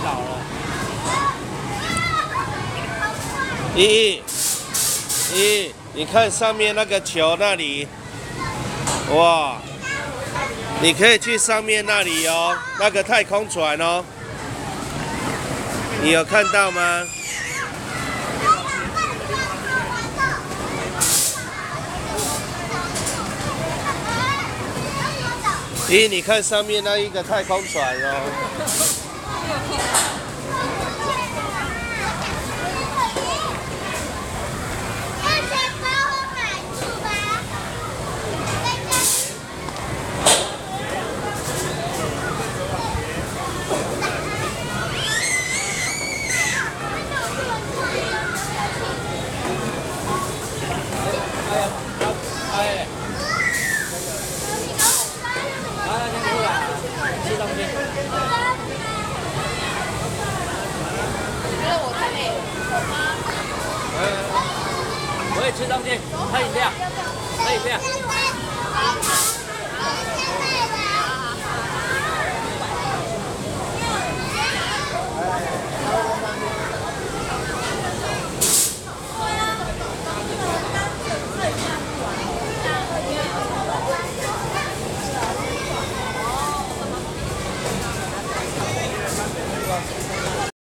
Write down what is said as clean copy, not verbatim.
老了。 你看上面那个球那里，哇！你可以去上面那里哦，那个太空船哦，你有看到吗？你看上面那一个太空船哦。 我也吃东西，喝饮料，喝饮料。